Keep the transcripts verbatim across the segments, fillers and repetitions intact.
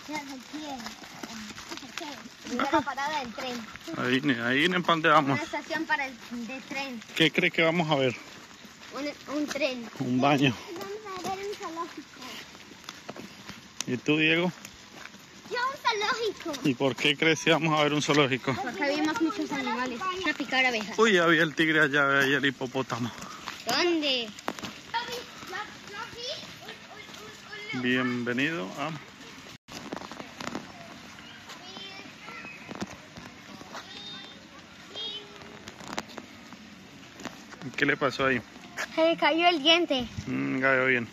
Primera parada del tren. Ahí, ahí en pan de vamos. Una estación para el de tren. ¿Qué crees que vamos a ver? Un, un tren. Un baño. Vamos a ver un zoológico. ¿Y tú, Diego? Yo un zoológico. ¿Y por qué crees que vamos a ver un zoológico? Porque vimos muchos animales. Una picada abeja. Uy, había el tigre allá y el hipopótamo. ¿Dónde? Bienvenido a... ¿Qué le pasó ahí? Se le cayó el diente. Mm, cayó bien.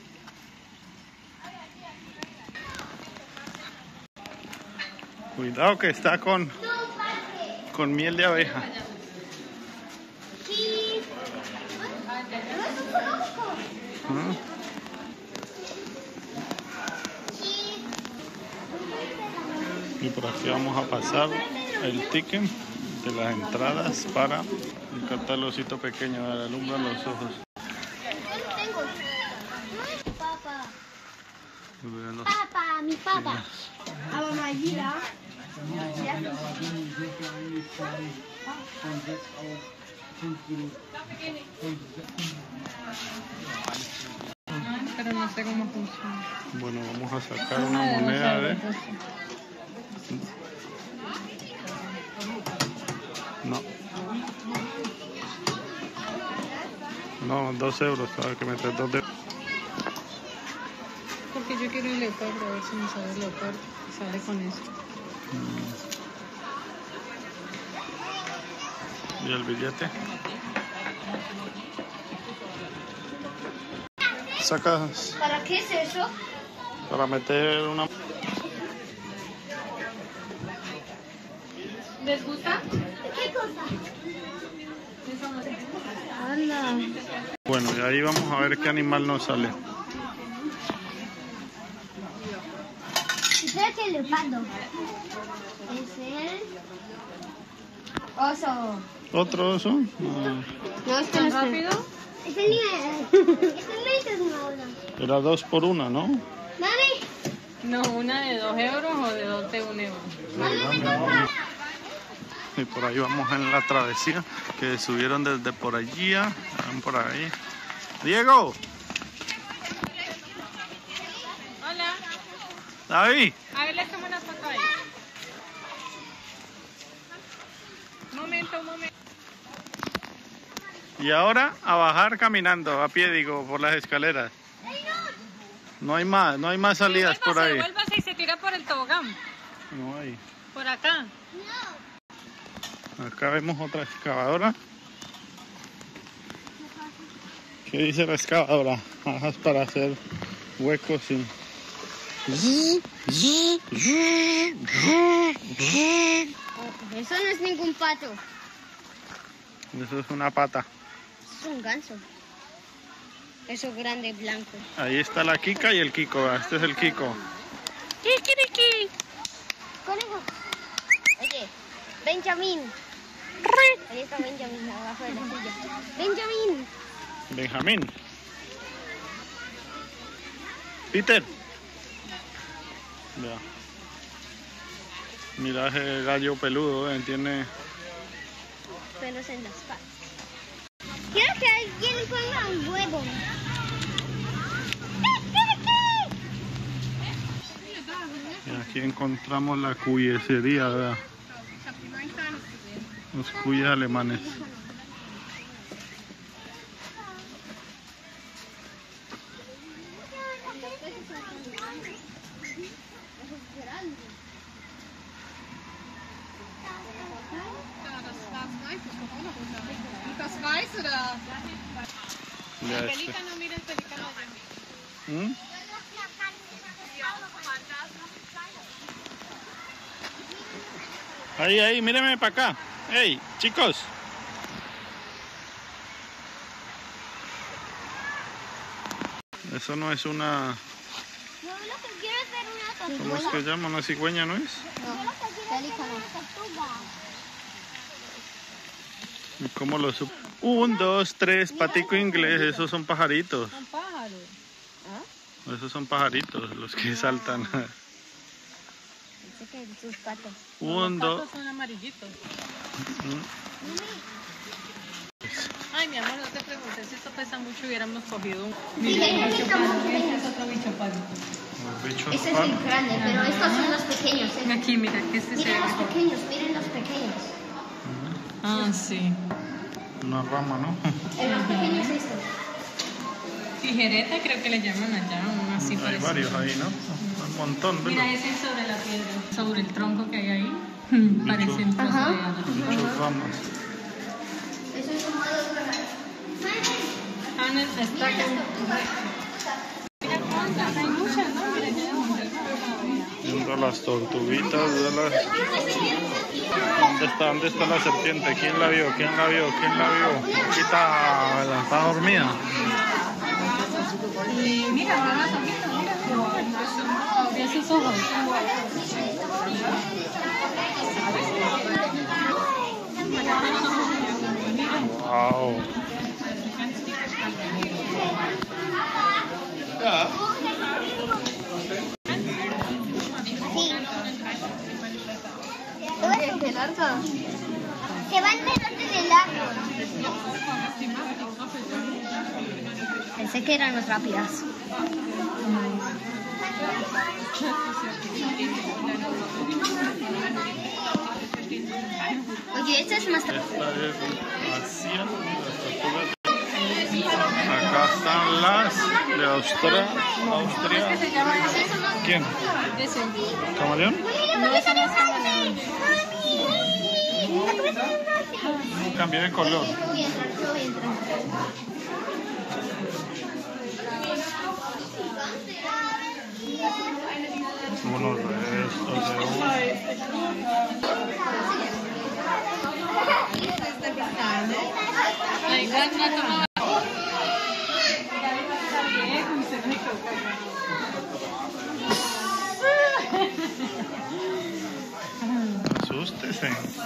Cuidado que está con, con miel de abeja. Sí. ¿No es un zoológico? ¿Mm? Y por aquí vamos a pasar el ticket de las entradas para el catálogo pequeño de la alumbra los ojos. Tengo. Papá. Los... Papá, mi papá. Aber mal wieder. Pero no sé cómo funciona. Bueno, vamos a sacar una moneda de... No. No, dos euros, hay que meter dos de... Porque yo quiero el leopardo, a ver si me sale el leopardo. Sale con eso. ¿Y el billete? Sacas ¿Para qué es eso? para meter una... ¿Les gusta? ¿Qué cosa? Anda. Bueno, y ahí vamos a ver qué animal nos sale. Espera que el leopardo. Es el oso. ¿Otro oso? No. No, es ¿Tan rápido? Es el nivel. Es el nivel. Era dos por una, ¿no? Mami. No, una de dos euros o de dos de un euro. Mami, me toca. Y por ahí vamos en la travesía que subieron desde por allí, van por ahí. Diego, Hola. David, A ver, les tomo una foto ahí. Un momento, un momento. y ahora a bajar caminando, a pie digo, por las escaleras. No hay más, no hay más salidas por ahí. Vuélvase y se tira por el tobogán. No hay. Por acá. Acá vemos otra excavadora. ¿Qué dice la excavadora? Ajas para hacer huecos y... Eso no es ningún pato. Eso es una pata. Es un ganso. Eso grande blanco. Ahí está la Kika y el Kiko. Este es el Kiko. ¡Kikiriki! Conejo. Oye, Benjamín. Ahí está Benjamín, abajo de la silla. Benjamín. Benjamín. Peter. Ya. Mira ese gallo peludo, ¿eh? Tiene... Pelos en las patas. Quiero que alguien ponga un huevo. Y aquí encontramos la cuyesería, ¿verdad? Los cuyes alemanes. Das Weiße da. Ya El este. pelícano, mira el pelícano allá. ¿Mm? Ahí, ahí, mírenme para acá. Hey, chicos. Eso no es una... No, lo que quiero es ver una tortuga. ¿Cómo es que llama? ¿Una cigüeña, no es? No, yo lo que quiero es ver una tortuga. ¿Y cómo lo supo? Un, dos, tres, patico inglés. Esos son pajaritos. Son pájaros. Esos son pajaritos los que saltan. En sus patas. Un, Los dos. patos son amarillitos. Mm. Ay, mi amor, no te pregunté si esto pesa mucho, hubiéramos cogido un... Sí, hay un bicho más Ese pequeño. es otro bicho palo. Los bichos Ese es pan. el grande, pero estos son los pequeños. ¿eh? Aquí, mira, que este se ve Miren los mejor. pequeños, miren los pequeños. Ah, sí. Una rama, ¿no? En los pequeños estos. Tijereta creo que le llaman allá, uno así Hay parecido. varios ahí, ¿no? Un montón, Mira, ¿ves? ese es sobre la piedra. Sobre el tronco que hay ahí. Parece un trozo Ajá. de árbol. Muchas ramas. Eso es como dos ramas. Ana está acá. Mira cuántas, hay muchas, ¿no? Mira, ya hay muchas. Viendo las tortuguitas de las... ¿Dónde está? ¿Dónde está la serpiente? ¿Quién la vio? ¿Quién la vio? ¿Quién la vio? Aquí está, ¿verdad? Está dormida. Y mira, abre los ojitos, mira. Abre sus ojos. Wow. Oye, qué largo. Se van delante del árbol. Pensé que eran más rápidas. Oye, esta es más... Esta es Asia, las tortugas. Acá están las de Austria. Austria. ¿Qué se llama ese? ¿Quién? Ese. ¿Camaleón? No, ese no es camaleón. Cambié de color. Yo voy a entrar, yo voy a entrar. Unos restos de un... Ay, no, no, no. Asústese.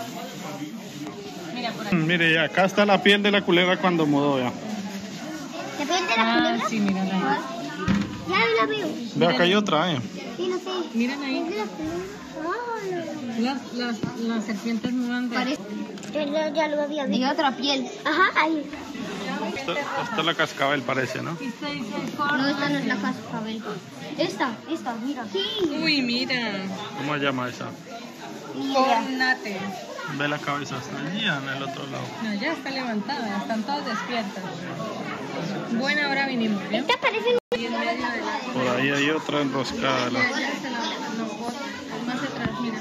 Mira por aquí. Mire, ya, acá está la piel de la culebra cuando mudó ya. ¿Te pierde la Ah, culebra? sí, mírala ahí. Ya la veo. Ve, acá hay otra, ¿eh? Sí, no sé. Mírala ahí. ¿Pierde la culebra? Las, las, las serpientes mudan de... Parece. Yo ya, ya lo había visto. Y otra piel. Ajá, ahí. Esta, esta es la cascabel, parece, ¿no? No, esta no es la cascabel. Esta, esta, mira. Sí. Uy, mira. ¿Cómo se llama esa? Cornate. Ve la cabeza hasta allí, en el otro lado. No, ya está levantada, están todas despiertas. Buena hora vinimos, ¿bien? Esta parece... Y en medio de la... Por ahí hay otra enroscada. La... Ya, ya se la... No, por- más atrás, mira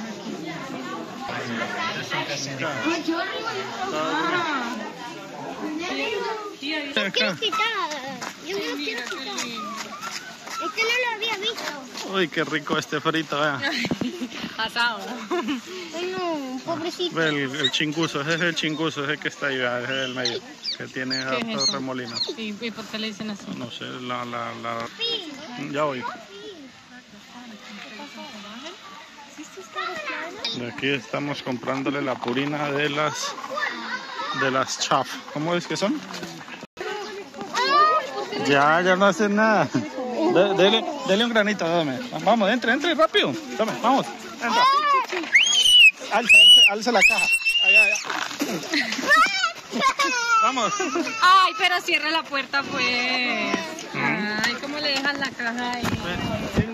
aquí. Ah. Sí, ahí está. Yo quiero Acá. quitar. Yo me lo Mira, quiero qué quitar. lindo. Este no lo había visto. Uy, qué rico este frito, vea. Asado. Ay, no, pobrecito. Ve el, el chinguso, ese es el chinguso, ese que está ahí, vea, ese es el medio, que tiene ¿Qué es hartos eso? remolinos. ¿Y, ¿Y por qué le dicen así? No sé, la, la, la... Sí. Ya voy. Sí. De aquí estamos comprándole la purina de las de las chaf. ¿Cómo es que son? Ya, ya no hacen nada. De- dele, dele un granito, dame. Vamos, entre, entre rápido. Dame, vamos. Entra. Alza, alza, alza la caja. Allá, allá. Vamos. Ay, pero cierra la puerta, pues. Ay, ¿cómo le dejas la caja ahí? Ven,